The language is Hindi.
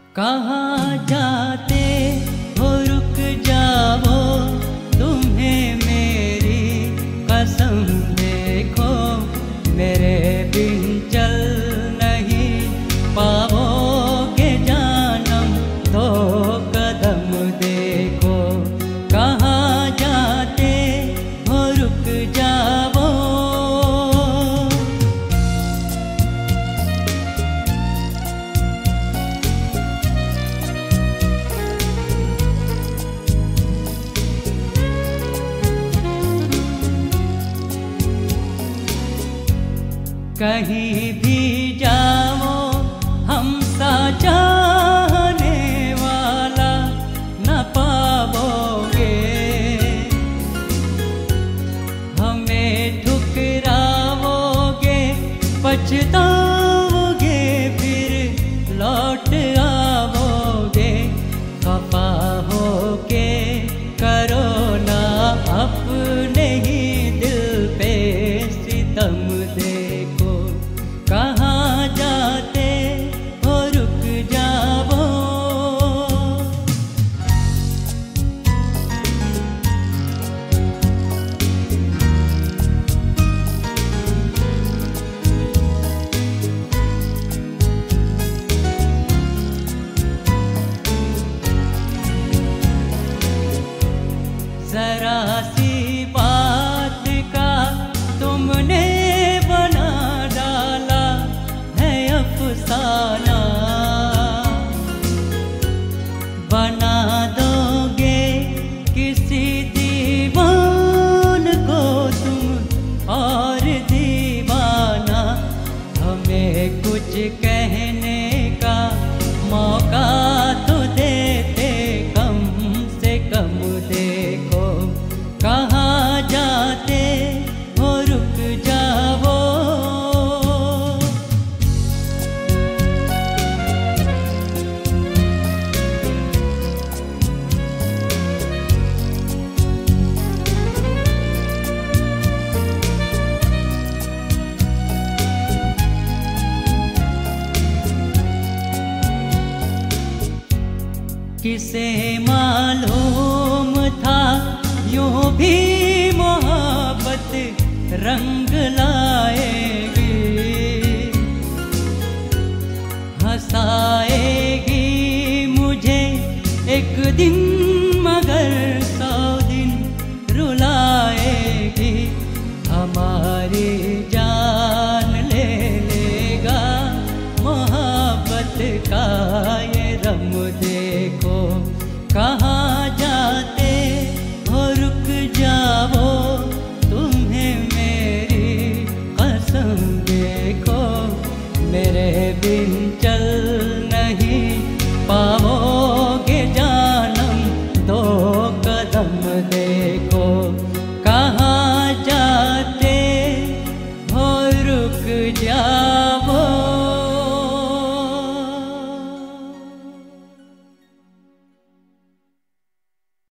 कहाँ जाते हो रुक जाओ, तुम्हें मेरी कसम देखो, मेरे बिन चल नहीं पाओगे जानम, दो कदम देखो। कहाँ जाते हो रुक जाओ। कहीं भी जाओ हमसा चाहने वाला न पाओगे, हमें ठुकराओगे पछताओगे फिर लौट आओगे। खफा होके करो ना अपने ही दिल पे सितम देखो। कहाँ जाते हो रुक जाओ। जरा सी बात का तुमने बना डाला है अफसाना, बना दोगे किसी दीवान को तुम और दीवाना। हमें कुछ कहने का मौका तो देते कम से कम देखो। कहाँ जाते हो रुक जाओ। किसे मालूम था यूं भी मोहब्बत रंग लाएगी, हंसाएगी मुझे एक दिन मगर 100 दिन रुलाएगी। हमारी जान ले लेगा मोहब्बत का